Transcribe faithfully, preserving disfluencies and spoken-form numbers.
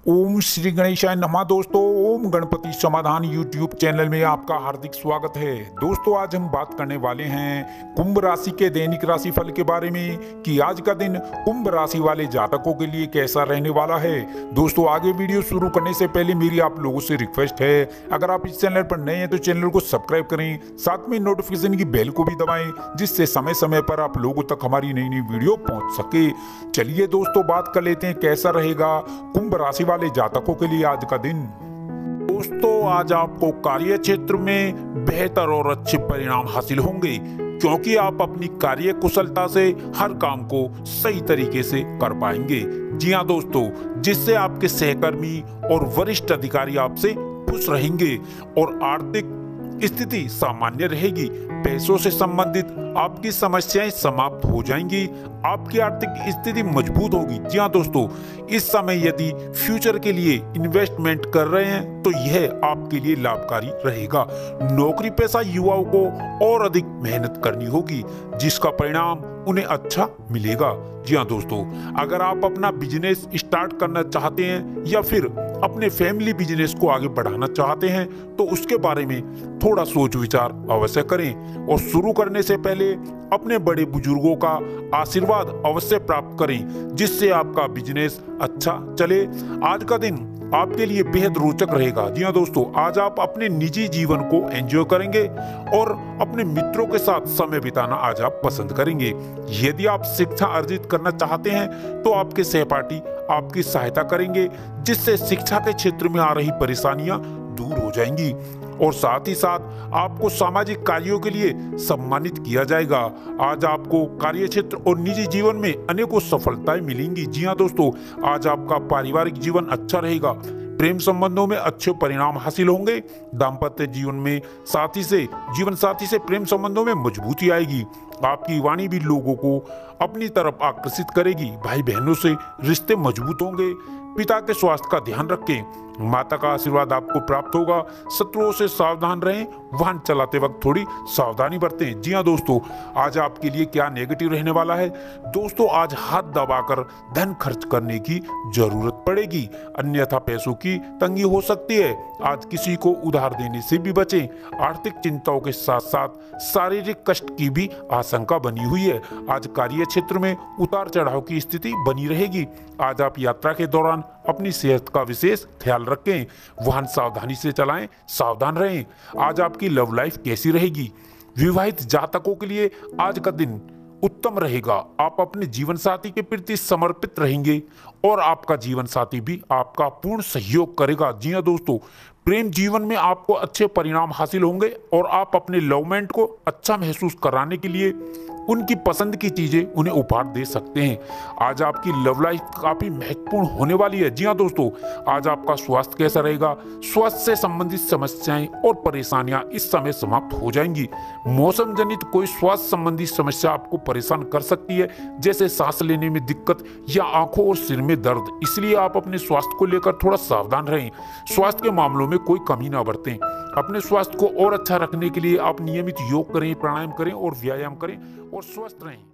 ओम श्री गणेशाय नमः। दोस्तों, ओम गणपति समाधान यूट्यूब चैनल में आपका हार्दिक स्वागत है। दोस्तों, आज हम बात करने वाले हैं कुंभ राशि के दैनिक राशि फल के बारे में कि आज का दिन कुंभ राशि वाले जातकों के लिए कैसा रहने वाला है। दोस्तों, आगे वीडियो शुरू करने से पहले मेरी आप लोगों से रिक्वेस्ट है, अगर आप इस चैनल पर नए हैं तो चैनल को सब्सक्राइब करें, साथ में नोटिफिकेशन की बेल को भी दबाएं, जिससे समय समय पर आप लोगों तक हमारी नई नई वीडियो पहुंच सके। चलिए दोस्तों, बात कर लेते हैं कैसा रहेगा कुंभ राशि वाले जातकों के लिए आज का दिन। दोस्तों, आज आपको कार्य क्षेत्र में बेहतर और अच्छे परिणाम हासिल होंगे, क्योंकि आप अपनी कार्य कुशलता से हर काम को सही तरीके से कर पाएंगे। जी हाँ दोस्तों, जिससे आपके सहकर्मी और वरिष्ठ अधिकारी आपसे खुश रहेंगे और आर्थिक स्थिति सामान्य रहेगी। पैसों से संबंधित आपकी समस्याएं समाप्त हो जाएंगी, आपकी आर्थिक स्थिति मजबूत होगी। जी हाँ दोस्तों, इस समय यदि फ्यूचर के लिए इन्वेस्टमेंट कर रहे हैं तो यह आपके लिए लाभकारी रहेगा। नौकरी पेशा युवाओं को और अधिक मेहनत करनी होगी, जिसका परिणाम उन्हें अच्छा मिलेगा। जी हाँ दोस्तों, अगर आप अपना बिजनेस स्टार्ट करना चाहते हैं या फिर अपने फैमिली बिजनेस को आगे बढ़ाना चाहते हैं तो उसके बारे में थोड़ा सोच विचार अवश्य करें और शुरू करने से पहले अपने बड़े बुजुर्गों का आशीर्वाद अवश्य प्राप्त करें, जिससे आपका बिजनेस अच्छा चले। आज का दिन आपके लिए बेहद रोचक रहेगा। जी हाँ दोस्तों, आज आप अपने निजी जीवन को एंजॉय करेंगे और अपने मित्रों के साथ समय बिताना आज आप पसंद करेंगे। यदि आप शिक्षा अर्जित करना चाहते हैं तो आपके सहपाठी आपकी सहायता करेंगे, जिससे शिक्षा के क्षेत्र में आ रही परेशानियां दूर हो जाएंगी और साथ ही साथ आपको सामाजिक कार्यों के लिए सम्मानित किया जाएगा। आज आपको कार्य क्षेत्र और निजी जीवन में अनेकों सफलताएं मिलेंगी। जी हाँ दोस्तों, आज आपका पारिवारिक जीवन अच्छा रहेगा, प्रेम संबंधों में अच्छे परिणाम हासिल होंगे। दाम्पत्य जीवन में साथी से जीवन साथी से प्रेम संबंधों में मजबूती आएगी। आपकी वाणी भी लोगों को अपनी तरफ आकर्षित करेगी। भाई बहनों से रिश्ते मजबूत होंगे। पिता के स्वास्थ्य का ध्यान रखें, माता का आशीर्वाद आपको प्राप्त होगा। शत्रुओं से सावधान रहें, वाहन चलाते वक्त थोड़ी सावधानी बरतें। जी हाँ दोस्तों, आज आपके लिए क्या नेगेटिव रहने वाला है। दोस्तों, आज हाथ दबाकर धन खर्च करने की जरूरत पड़ेगी, अन्यथा पैसों की तंगी हो सकती है। आज किसी को उधार देने से भी बचें। आर्थिक चिंताओं के साथ साथ शारीरिक कष्ट की भी आशंका बनी हुई है। आज कार्य क्षेत्र में उतार चढ़ाव की स्थिति बनी रहेगी। आज आप यात्रा के दौरान अपनी सेहत का विशेष ख्याल रखें, वाहन सावधानी से चलाएं, सावधान रहें। आज आपकी लव लाइफ कैसी रहेगी। विवाहित जातकों के लिए आज का दिन उत्तम रहेगा। आप अपने जीवन साथी के प्रति समर्पित रहेंगे और आपका जीवन साथी भी आपका पूर्ण सहयोग करेगा। जी हाँ दोस्तों, प्रेम जीवन में आपको अच्छे परिणाम हासिल होंगे और आप अपने लवमेट को अच्छा महसूस कराने के लिए उनकी पसंद की चीजें उन्हें उपहार दे सकते हैं। आज आपकी लव लाइफ काफी महत्वपूर्ण होने वाली है। जी हाँ दोस्तों, आज आपका स्वास्थ्य कैसा रहेगा। स्वास्थ्य से संबंधित समस्याएं और परेशानियां इस समय समाप्त हो जाएंगी। मौसम जनित कोई स्वास्थ्य संबंधी समस्या आपको परेशान कर सकती है, जैसे सांस लेने में दिक्कत या आंखों और सिर में दर्द। इसलिए आप अपने स्वास्थ्य को लेकर थोड़ा सावधान रहें, स्वास्थ्य के मामलों में कोई कमी ना बरतें। अपने स्वास्थ्य को और अच्छा रखने के लिए आप नियमित योग करें, प्राणायाम करें और व्यायाम करें और स्वस्थ रहें।